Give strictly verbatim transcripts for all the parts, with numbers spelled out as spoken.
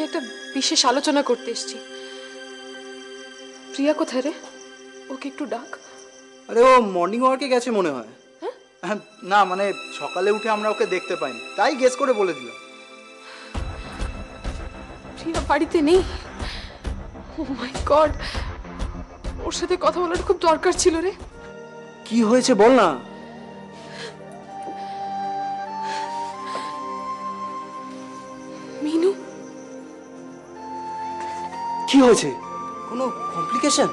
একটা বিশেষ আলোচনা করতে এসেছি। প্রিয়া কোথায় রে? ওকে একটু ডাক। আরে ও মর্নিং ওয়ার্কে গেছে মনে হয়। হ্যাঁ না মানে সকালে উঠে আমরা ওকে দেখতে পাইনি, তাই গেস করে বলে দিলাম। প্রিয়া বাড়িতে নেই? ও মাই গড, ওর সাথে কথা বলার খুব দরকার ছিল রে। কি হয়েছে বল না। মিনু কি হয়েছে? কোনো complication?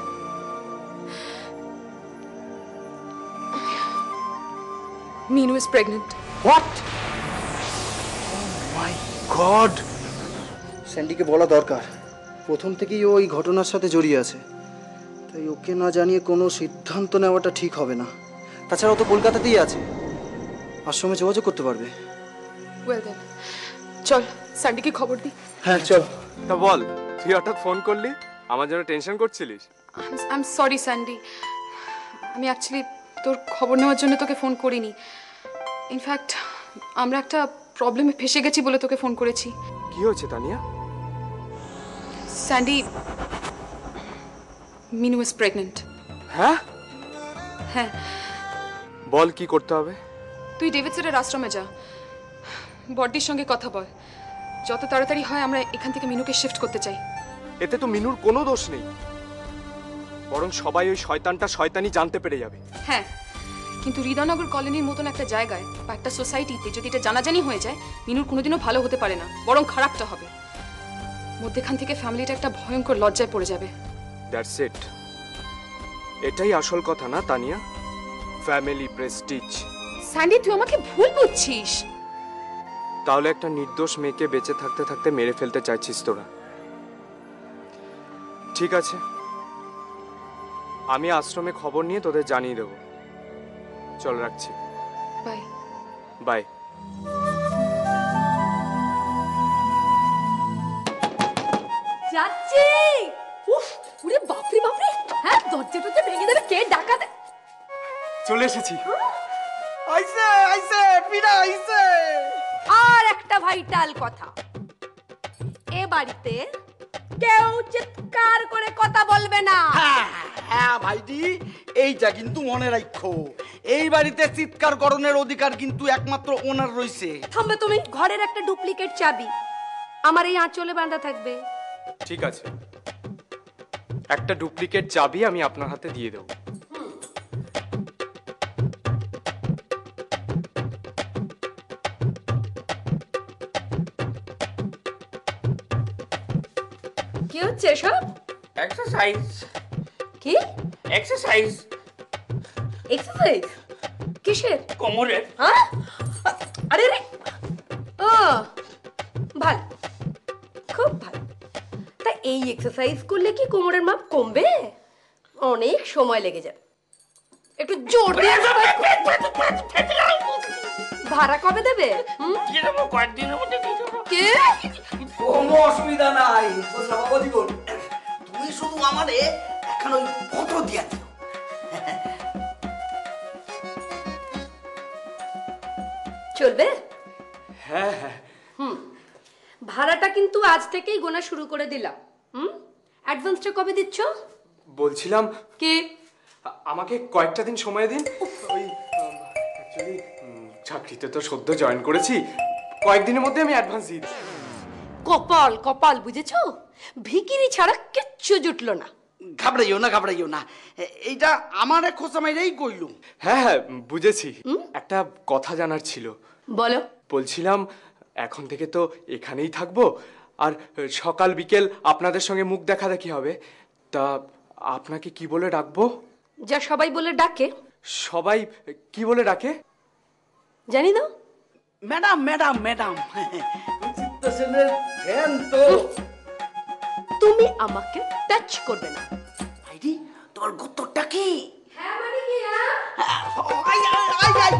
Minu is pregnant. What? Oh my god! স্যান্ডিকে বলা দরকার। প্রথম থেকেই ও এই ঘটনার সাথে জড়িয়ে আছে, তাই ওকে না জানিয়ে কোনো সিদ্ধান্ত নেওয়াটা ঠিক হবে না। তাছাড়া ও তো কলকাতাতেই আছে, আশ্রমে যোগাযোগ করতে পারবে। ওয়েল দেন, চল স্যান্ডিকে খবর দি। হ্যাঁ চল। তা বল, তুই হঠাৎ ফোন করলি? আমার জন্য টেনশন করছিলিস? আই এম সরি স্যান্ডি, আমি অ্যাকচুয়ালি তোর খবর নেওয়ার জন্য তোকে ফোন করিনি। ইনফ্যাক্ট আমরা একটা প্রবলেমে ফেসে গেছি বলে তোকে ফোন করেছি। কি হয়েছে Tania? Sandy, Minu is pregnant. হ্যাঁ হ্যাঁ। বল কি করতে হবে? তুই ডেভিড স্যারের আশ্রমে যা, বড়দির সঙ্গে কথা বল। যত তাড়াতাড়ি হয় আমরা এখান থেকে মিনুকে শিফট করতে চাই। এতে তো মিনুর কোনো দোষ নেই, বরং সবাই ওই শয়তানটা শয়তানি জানতে পেরে যাবে। হ্যাঁ, কিন্তু হৃদয়নগর কলোনির মতন একটা জায়গায় বা একটা সোসাইটিতে যদি এটা জানাজানি হয়ে যায়, মিনুর কোনোদিনও ভালো হতে পারে না, বরং খারাপটা হবে। মধ্যেখান থেকে ফ্যামিলিটা একটা ভয়ঙ্কর লজ্জায় পড়ে যাবে। That's it. এটাই আসল কথা না তানিয়া? Family Prestige. স্যান্ডি, তুই আমাকে ভুল বুঝছিস। তাহলে একটা নির্দোষ মেয়েকে বেঁচে থাকতে থাকতে মেরে ফেলতে চাইছিস তোরা? ঠিক আছে, আমি আশ্রমে খবর নিয়ে তোদের জানিয়ে দেব। চল রাখছি। Bye bye. যাচ্ছি। উফ, ওরে বাপরে বাপরে, হ্যাঁ দরজা টরজা ভেঙে দেবে, কে ডাকা দে। চলে এসেছি। আইছে আইছে পিরা আইছে। আর একটা ভাইটাল কথা, এ বাড়িতে কেউ চিৎকার করে কথা বলবে না। হ্যাঁ হ্যাঁ ভাইটি, এইটা কিন্তু মনে রাখো, এই বাড়িতে চিৎকার করণের অধিকার কিন্তু একমাত্র ওনার রয়েছে। থামবে তুমি, ঘরের একটা ডুপ্লিকেট চাবি আমার এই আঁচলে বাঁধা থাকবে। ঠিক আছে, একটা ডুপ্লিকেট চাবি আমি আপনার হাতে দিয়ে দেব। কি হচ্ছে এসব? এক্সারসাইজ। কি এক্সারসাইজ? এক্সারসাইজ কিসের? কোমরের। হ্যাঁ, আরে রে, ও ভালো, খুব ভালো। তা এই এক্সারসাইজ করলে কি কোমরের মাপ কমবে? অনেক সময় লেগে যাবে, একটু জোর দিয়ে। ভাড়া কবে দেবে? কয়েকদিনের মধ্যে দিয়ে দেবো। কে? কোনো অসুবিধা নাই, বাবা দিব। তুমি শুধু আমারে এখন ওই ফটো দিয়া দিও। চলবে? হ্যাঁ হ্যাঁ। হুম, ভাড়াটা কিন্তু আজ থেকেই গোনা শুরু করে দিলাম। হুম, অ্যাডভান্সটা কবে দিচ্ছ? বলছিলাম কে? আমাকে কয়েকটা দিন সময় দিন। ওই অ্যাকচুয়ালি চাকরিতে তো সদ্য জয়েন করেছি, কয়েকদিনের মধ্যে আমি অ্যাডভান্স দিয়ে দিই। কপাল কপাল, বুঝেছো? ভিকিরি ছাড়া কিচ্ছু জুটলো না। ঘাবড়াইও না ঘাবড়াইও না, এইটা আমার খোঁচা মাইরাই কইলুম। হ্যাঁ হ্যাঁ বুঝেছি। একটা কথা জানার ছিল। বলো। বলছিলাম এখন থেকে তো এখানেই থাকবো, আর সকাল বিকেল আপনাদের সঙ্গে মুখ দেখা দেখি হবে, তা আপনাকে কি বলে ডাকবো? যা সবাই বলে ডাকে। সবাই কি বলে ডাকে জানি না। Madam madam madam. সুচিত্রা সেনের ফ্যান তো। তুমি আমাকে টাচ করবে না। ভাইটি, তোমার গোত্রটা কি? হ্যাঁ মানে কি? হ্যাঁ, আই আই আই